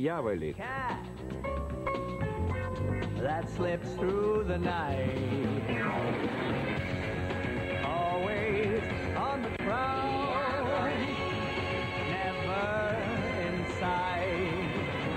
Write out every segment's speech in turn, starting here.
дьяволик. That slips through the night, always on the prowl, never in sight.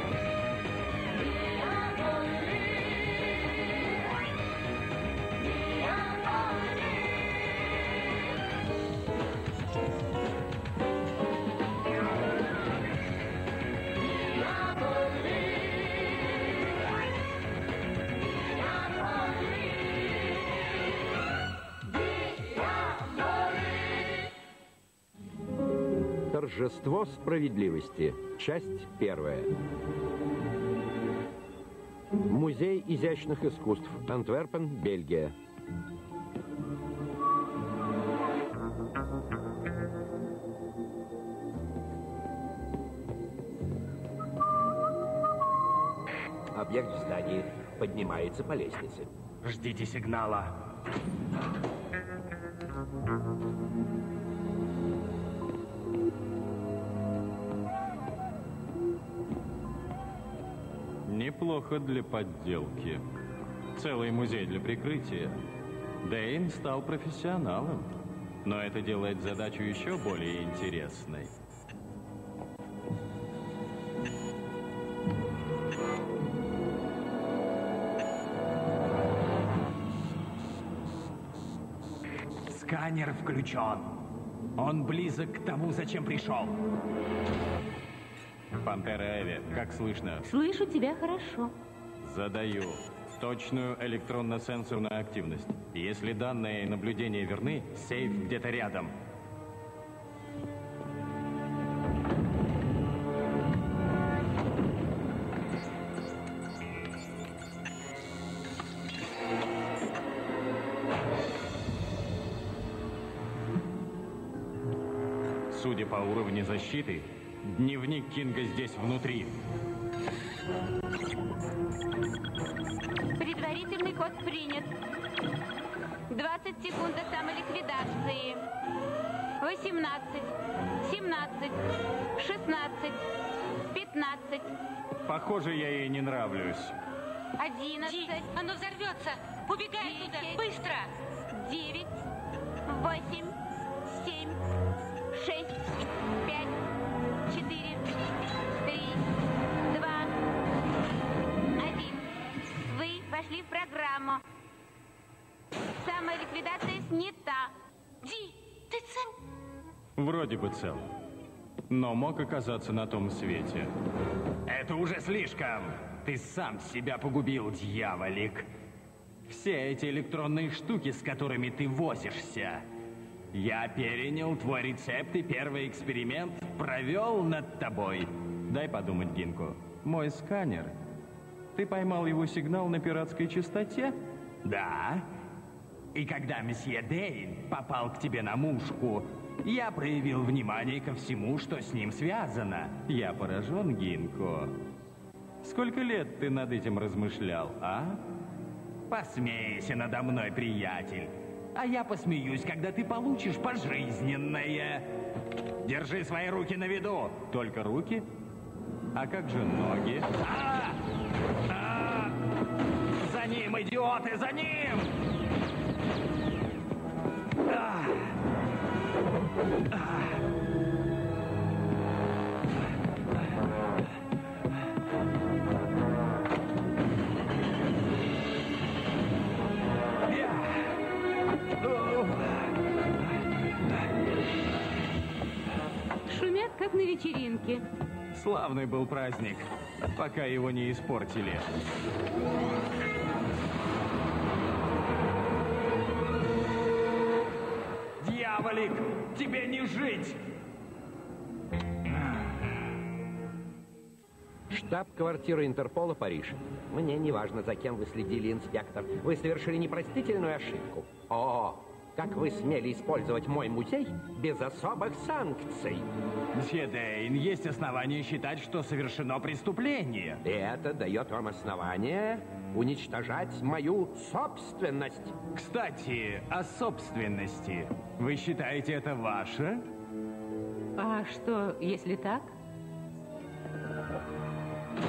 Торжество справедливости. Часть первая. Музей изящных искусств. Антверпен, Бельгия. Объект в здании поднимается по лестнице. Ждите сигнала. Неплохо для подделки. Целый музей для прикрытия. Дэйн стал профессионалом. Но это делает задачу еще более интересной. Сканер включен. Он близок к тому, зачем пришел. Пантера Эви, как слышно? Слышу тебя хорошо. Задаю точную электронно-сенсорную активность. Если данные и наблюдения верны, сейф где-то рядом. Судя по уровню защиты, дневник Кинга здесь внутри. Предварительный код принят. 20 секунд до самоликвидации. 18, 17, 16, 15. Похоже, я ей не нравлюсь. 11. Ди, оно взорвется! Убегай оттуда! Быстро! 9, 8, 7, 6, 5, 4, 3, 2, 1. Вы вошли в программу. Самоликвидация снята. Ди, ты цел? Вроде бы цел. Но мог оказаться на том свете. Это уже слишком. Ты сам себя погубил, дьяволик. Все эти электронные штуки, с которыми ты возишься. Я перенял твой рецепт и первый эксперимент провел над тобой. Дай подумать, Гинко. Мой сканер. Ты поймал его сигнал на пиратской частоте? Да. И когда месье Дэйн попал к тебе на мушку, я проявил внимание ко всему, что с ним связано. Я поражен, Гинко. Сколько лет ты над этим размышлял, а? Посмейся надо мной, приятель. А я посмеюсь, когда ты получишь пожизненное. Держи свои руки на виду. Только руки? А как же ноги? За ним, идиоты, за ним! Шумят, как на вечеринке. Славный был праздник, пока его не испортили. Дьяволик, тебе не жить! Штаб-квартира Интерпола, Париж. Мне не важно, за кем вы следили, инспектор. Вы совершили непростительную ошибку. О, как вы смели использовать мой музей без особых санкций? Мсье Дэйн, есть основания считать, что совершено преступление. И это дает вам основание уничтожать мою собственность. Кстати, о собственности. Вы считаете, это ваше? А что, если так?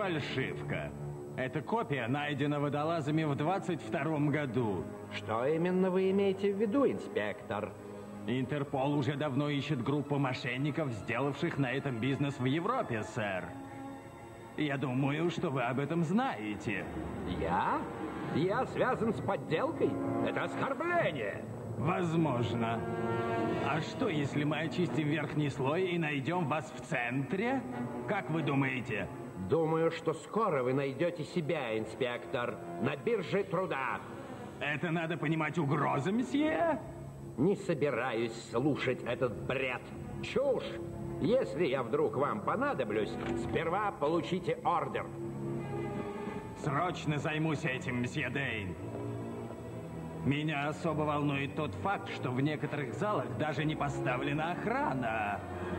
Фальшивка. Эта копия найдена водолазами в 22-м году. Что именно вы имеете в виду, инспектор? Интерпол уже давно ищет группу мошенников, сделавших на этом бизнес в Европе, сэр. Я думаю, что вы об этом знаете. Я? Я связан с подделкой? Это оскорбление. Возможно. А что, если мы очистим верхний слой и найдем вас в центре? Как вы думаете? Думаю, что скоро вы найдете себя, инспектор, на бирже труда. Это надо понимать угроза, месье? Не собираюсь слушать этот бред. Чушь! Если я вдруг вам понадоблюсь, сперва получите ордер. Срочно займусь этим, месье Дейн. Меня особо волнует тот факт, что в некоторых залах даже не поставлена охрана.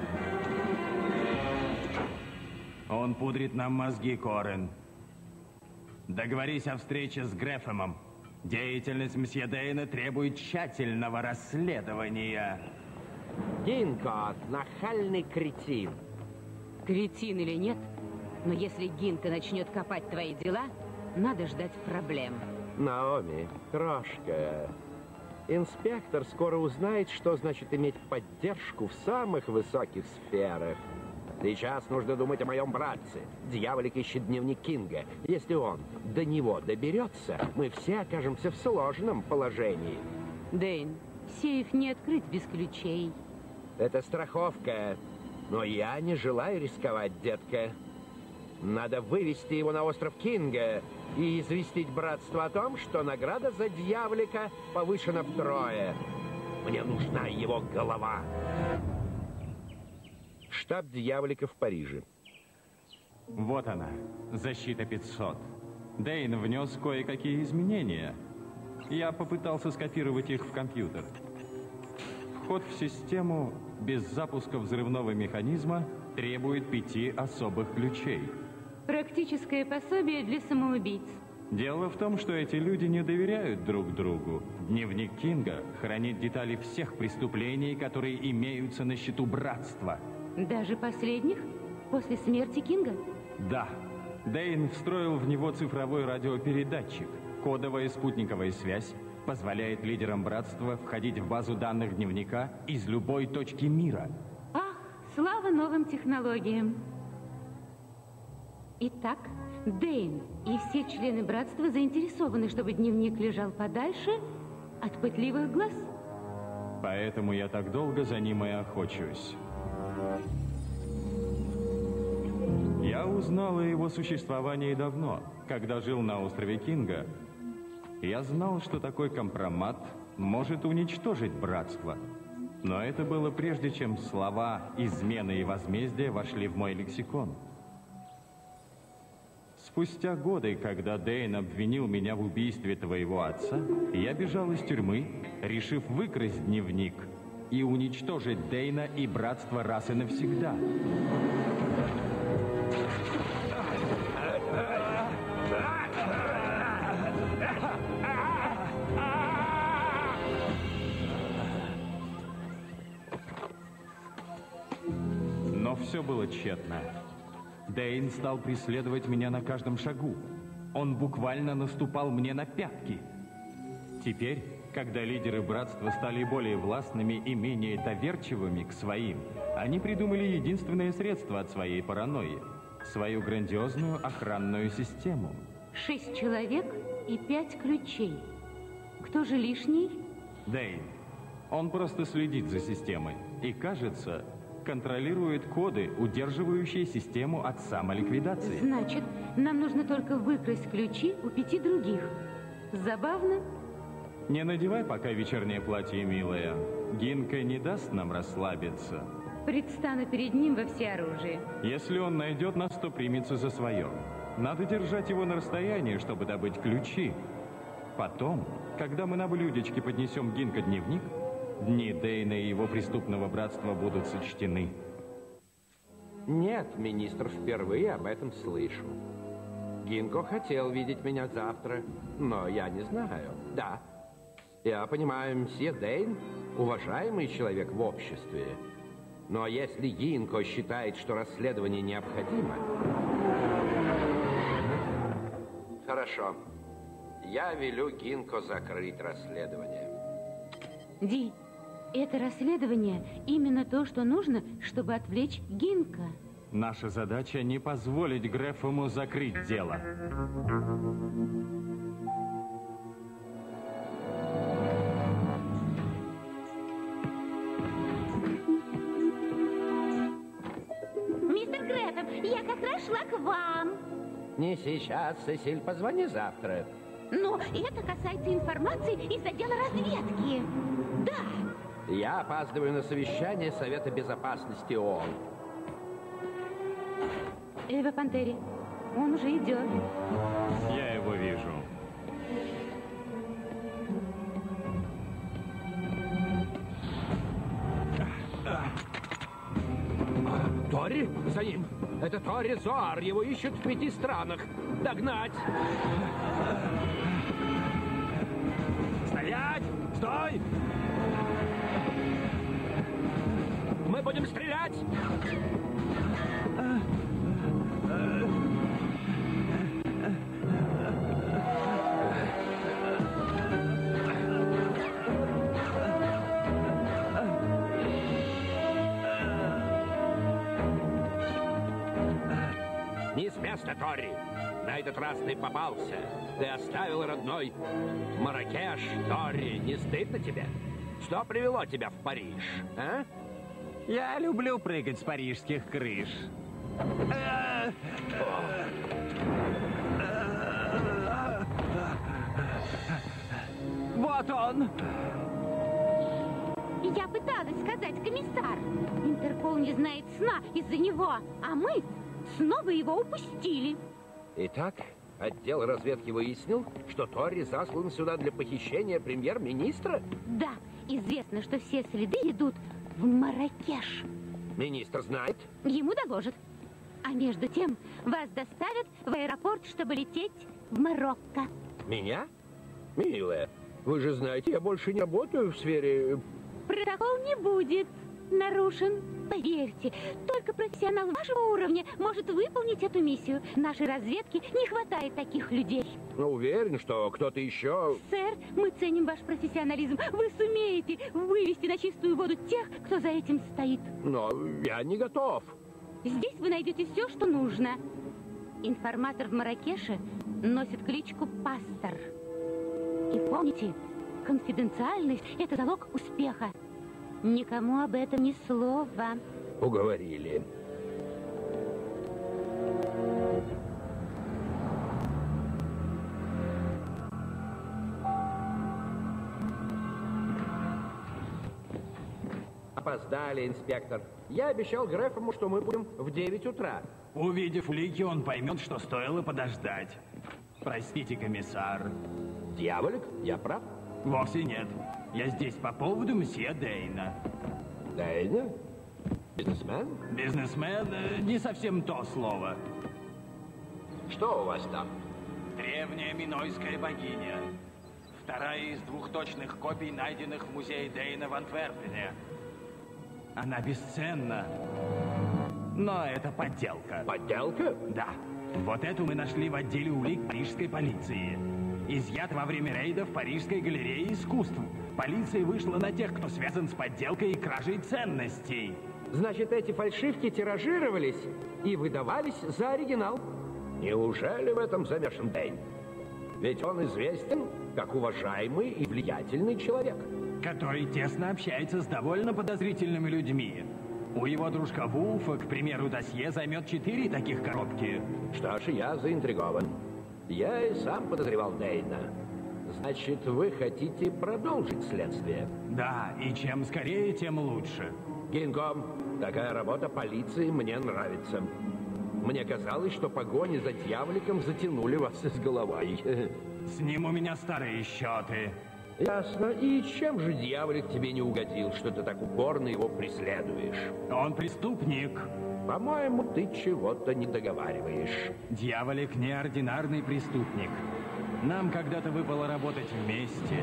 Он пудрит нам мозги, Корен. Договорись о встрече с Грэфэмом. Деятельность месье Дейна требует тщательного расследования. Гинко, нахальный кретин. Кретин или нет, но если Гинка начнет копать твои дела, надо ждать проблем. Наоми, крошка, инспектор скоро узнает, что значит иметь поддержку в самых высоких сферах. Сейчас нужно думать о моем братце. Дьяволик ищет дневник Кинга. Если он до него доберется, мы все окажемся в сложном положении. Дейн, сейф не открыть без ключей. Это страховка. Но я не желаю рисковать, детка. Надо вывести его на остров Кинга и известить братство о том, что награда за дьяволика повышена втрое. Мне нужна его голова. Штаб дьяволика в Париже. Вот она, защита 500. Дейн внес кое-какие изменения. Я попытался скопировать их в компьютер. Вход в систему без запуска взрывного механизма требует 5 особых ключей. Практическое пособие для самоубийц. Дело в том, что эти люди не доверяют друг другу. Дневник Кинга хранит детали всех преступлений, которые имеются на счету братства. Даже последних? После смерти Кинга? Да. Дейн встроил в него цифровой радиопередатчик. Кодовая спутниковая связь позволяет лидерам братства входить в базу данных дневника из любой точки мира. Ах, слава новым технологиям. Итак, Дейн и все члены братства заинтересованы, чтобы дневник лежал подальше от пытливых глаз. Поэтому я так долго за ним и охочусь. Я узнал о его существовании давно, когда жил на острове Кинга. Я знал, что такой компромат может уничтожить братство. Но это было прежде, чем слова «измена» и «возмездие» вошли в мой лексикон. Спустя годы, когда Дейн обвинил меня в убийстве твоего отца, я бежал из тюрьмы, решив выкрасть дневник и уничтожить Дейна и братство раз и навсегда. Но все было тщетно. Дейн стал преследовать меня на каждом шагу. Он буквально наступал мне на пятки. Теперь, когда лидеры братства стали более властными и менее доверчивыми к своим, они придумали единственное средство от своей паранойи – свою грандиозную охранную систему. 6 человек и 5 ключей. Кто же лишний? Дейн. Он просто следит за системой и, кажется, контролирует коды, удерживающие систему от самоликвидации. Значит, нам нужно только выкрасть ключи у 5 других. Забавно? Не надевай пока вечернее платье, милая. Гинка не даст нам расслабиться. Предстану перед ним во всеоружии. Если он найдет нас, то примется за свое. Надо держать его на расстоянии, чтобы добыть ключи. Потом, когда мы на блюдечке поднесем Гинка дневник, дни Дейна и его преступного братства будут сочтены. Нет, министр, впервые об этом слышу. Гинко хотел видеть меня завтра, но я не знаю. Да, я понимаю, мсье Дейн – уважаемый человек в обществе. Но если Гинко считает, что расследование необходимо, Хорошо. Я велю Гинко закрыть расследование. Ди, это расследование именно то, что нужно, чтобы отвлечь Гинка. Наша задача не позволить Грефому закрыть дело. Мистер Грэхэм, я как раз шла к вам. Не сейчас, Сесиль, позвони завтра. Но это касается информации из отдела разведки. Да. Я опаздываю на совещание Совета Безопасности ООН. Эва Пантери, он уже идет. Я его вижу. Тори? За ним. Это Тори Зоар. Его ищут в 5 странах. Догнать! Стоять! Стой! Мы будем стрелять! Не с места, Тори! На этот раз ты попался. Ты оставил родной Марракеш, Тори. Не стыдно тебе? Что привело тебя в Париж, а? Я люблю прыгать с парижских крыш. Вот он! Я пыталась сказать, комиссар. Интерпол не знает сна из-за него, а мы снова его упустили. Итак, отдел разведки выяснил, что Тори заслан сюда для похищения премьер-министра? Да, известно, что все следы идут в Марракеш. Министр знает? Ему доложат. А между тем вас доставят в аэропорт, чтобы лететь в Марокко. Меня? Милая, вы же знаете, я больше не работаю в сфере... Протокол не будет нарушен. Поверьте, только профессионал вашего уровня может выполнить эту миссию. Нашей разведке не хватает таких людей. Но уверен, что кто-то еще... Сэр, мы ценим ваш профессионализм. Вы сумеете вывести на чистую воду тех, кто за этим стоит. Но я не готов. Здесь вы найдете все, что нужно. Информатор в Марракеше носит кличку Пастор. И помните, конфиденциальность – это залог успеха. Никому об этом ни слова. Уговорили. Опоздали, инспектор. Я обещал Грефому, что мы будем в 9 утра. Увидев улики, он поймет, что стоило подождать. Простите, комиссар. Дьяволик, я прав? Вовсе нет. Я здесь по поводу мсье Дейна. Дейна? Бизнесмен? Бизнесмен не совсем то слово. Что у вас там? Древняя минойская богиня. Вторая из 2 точных копий, найденных в музее Дейна в Антверпене. Она бесценна. Но это подделка. Подделка? Да. Вот эту мы нашли в отделе улик парижской полиции. Изъят во время рейда в Парижской галерее искусств. Полиция вышла на тех, кто связан с подделкой и кражей ценностей. Значит, эти фальшивки тиражировались и выдавались за оригинал. Неужели в этом замешан Дейн? Ведь он известен как уважаемый и влиятельный человек. Который тесно общается с довольно подозрительными людьми. У его дружка Вулфа, к примеру, досье займет 4 таких коробки. Что ж, я заинтригован. Я и сам подозревал Дейна. Значит, вы хотите продолжить следствие? Да, и чем скорее, тем лучше. Гинко, такая работа полиции мне нравится. Мне казалось, что погони за дьяволиком затянули вас с головой. С ним у меня старые счеты. Ясно. И чем же дьяволик тебе не угодил, что ты так упорно его преследуешь? Он преступник. По-моему, ты чего-то не договариваешь. Дьяволик неординарный преступник. Нам когда-то выпало работать вместе.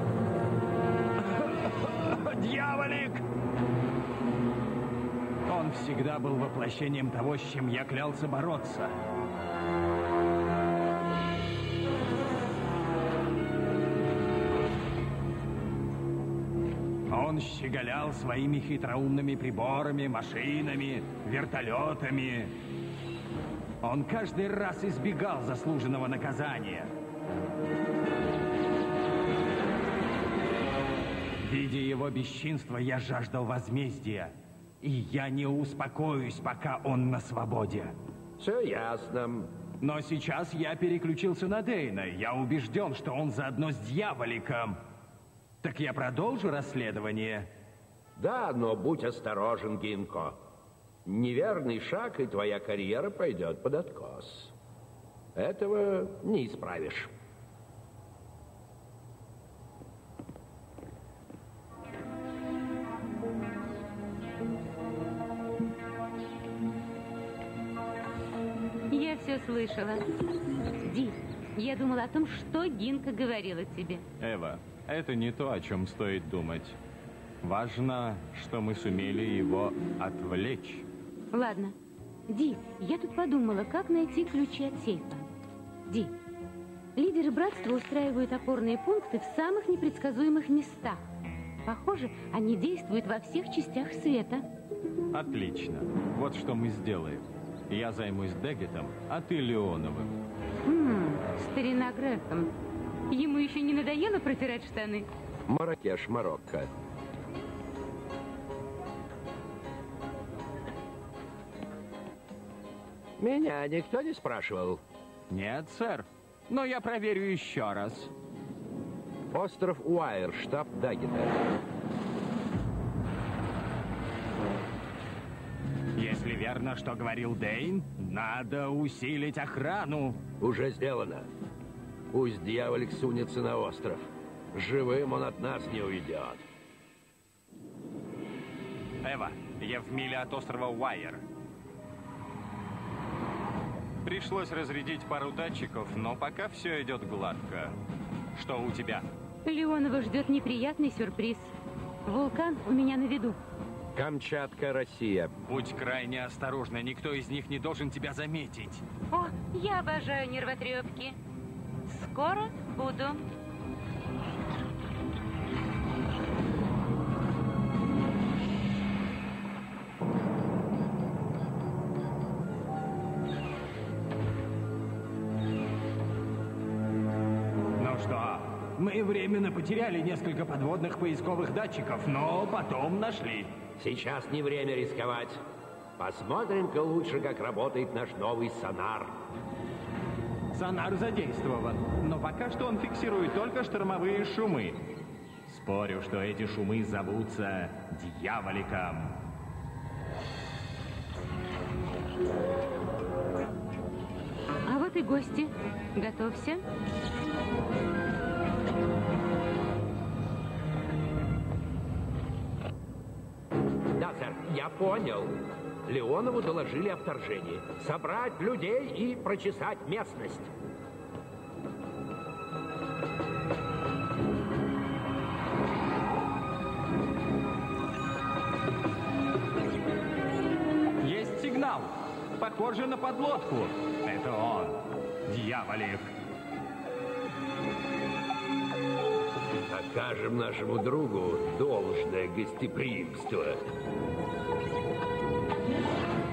Дьяволик! Он всегда был воплощением того, с чем я клялся бороться. Он щеголял своими хитроумными приборами, машинами, вертолетами. Он каждый раз избегал заслуженного наказания. Видя его бесчинство, я жаждал возмездия. И я не успокоюсь, пока он на свободе. Все ясно. Но сейчас я переключился на Дейна. Я убежден, что он заодно с дьяволиком. Так я продолжу расследование? Да, но будь осторожен, Гинко. Неверный шаг, и твоя карьера пойдет под откос. Этого не исправишь. Я все слышала. Ди, я думала о том, что Гинка говорила тебе. Эва, это не то, о чем стоит думать. Важно, что мы сумели его отвлечь. Ладно. Ди, я тут подумала, как найти ключи от сейфа. Ди, лидеры братства устраивают опорные пункты в самых непредсказуемых местах. Похоже, они действуют во всех частях света. Отлично. Вот что мы сделаем. Я займусь Дэггетом, а ты Леоновым. Старина Грэхэм. Ему еще не надоело протирать штаны? Марракеш, Марокко. Меня никто не спрашивал. Нет, сэр. Но я проверю еще раз. Остров Уайер, штаб Даггета. Если верно, что говорил Дейн, надо усилить охрану. Уже сделано. Пусть дьяволик сунется на остров. Живым он от нас не уйдет. Эва, я в миле от острова Уайер. Пришлось разрядить пару датчиков, но пока все идет гладко. Что у тебя? Леонова ждет неприятный сюрприз. Вулкан у меня на виду. Камчатка, Россия. Будь крайне осторожна, никто из них не должен тебя заметить. О, я обожаю нервотрепки. Скоро буду. Ну что, мы временно потеряли несколько подводных поисковых датчиков, но потом нашли. Сейчас не время рисковать. Посмотрим-ка лучше, как работает наш новый сонар. Сонар задействован, но пока что он фиксирует только штормовые шумы. Спорю, что эти шумы зовутся дьяволиком. А вот и гости. Готовься. Да, сэр, я понял. Леонову доложили о вторжении. Собрать людей и прочесать местность. Есть сигнал. Похоже на подлодку. Это он, дьяволик. Окажем нашему другу должное гостеприимство.